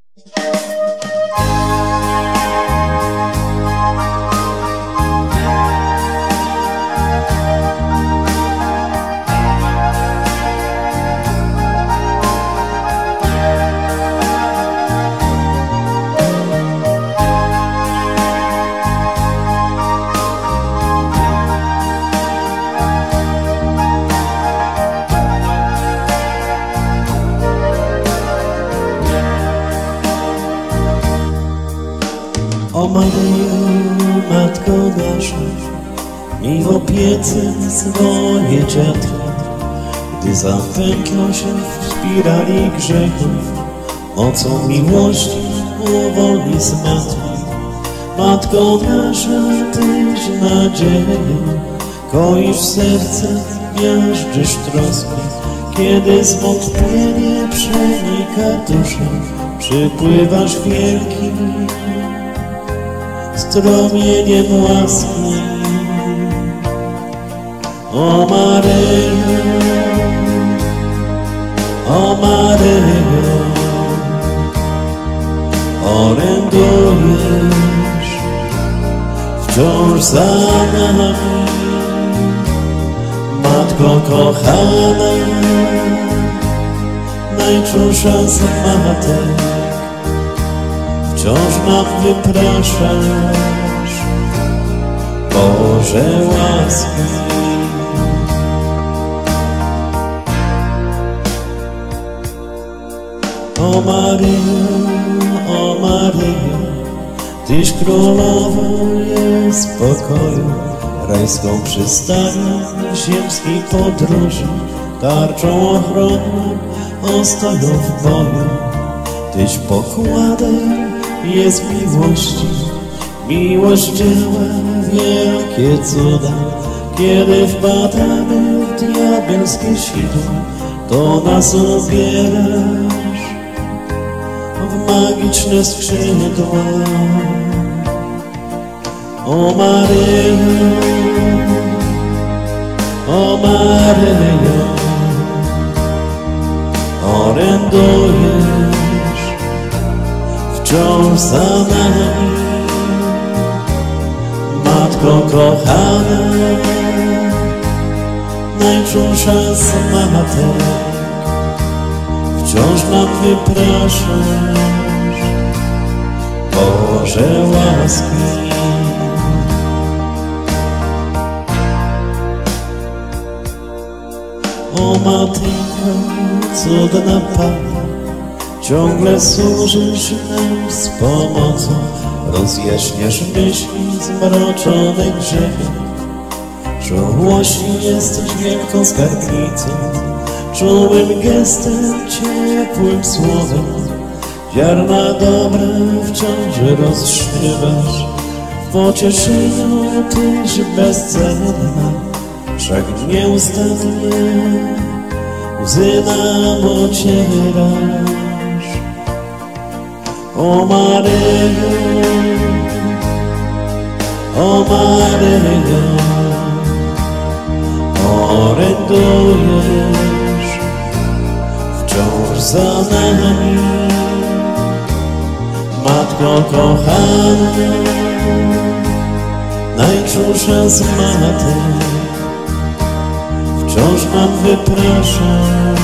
O Maryjo, Matko nasza, miej w opiece swoje dziatry, gdy zapętlą się w spirali grzechów, mocą miłości uwolnij z matki. Matko nasza, Tyś nadzieją, koisz serce, miażdżysz troski, kiedy zwątpienie przenika duszę, przypływasz wielkim strumieniem łaski. O Maryjo, o Maryjo, orędujesz wciąż za nami, Matko kochana, najczulsza z matek, wciąż nam wypraszasz Boże łaski. O Maryjo, o Maryjo, Tyś królową jest pokoju, rajską przystanią ziemskiej podróży, tarczą ochronną, ostoją w boju. Tyś pokładem jest miłości, miłość działa wielkie cuda. Kiedy wpadamy w diabelskie sidła, to nas ubierasz w magiczne skrzydła. O Maryjo, o Maryjo, orędujesz wciąż za nami, Matko kochana, najczulsza z matek, wciąż nam wypraszasz Boże łaski. O Matko, cudna Panno, ciągle służysz nam z pomocą, rozjaśniasz myśli zmroczone grzechem. Czułości jesteś wielką skarbnicą, czułym gestem, ciepłym słowem, ziarna dobra wciąż rozszywasz. W pocieszeniu Tyś bezcenna, wszak nieustannie łzy nam ocierasz. O Maryjo, o Maryjo, orędujesz wciąż za nami, Matko kochana, najczulsza z matek, wciąż nam wypraszasz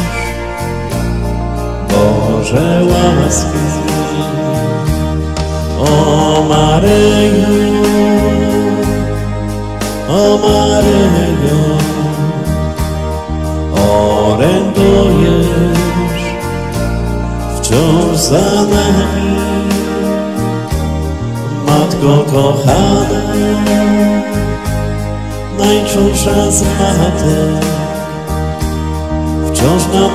Boże łaski. O Maryjo, o Maryjo, orędujesz wciąż za nami, Matko kochana, najczulsza z matek, wciąż nam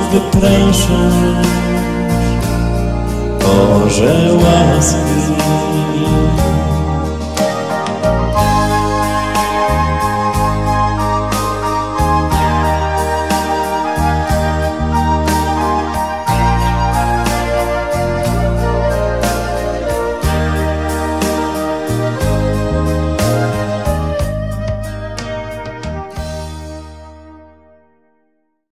wypraszasz Boże łaski.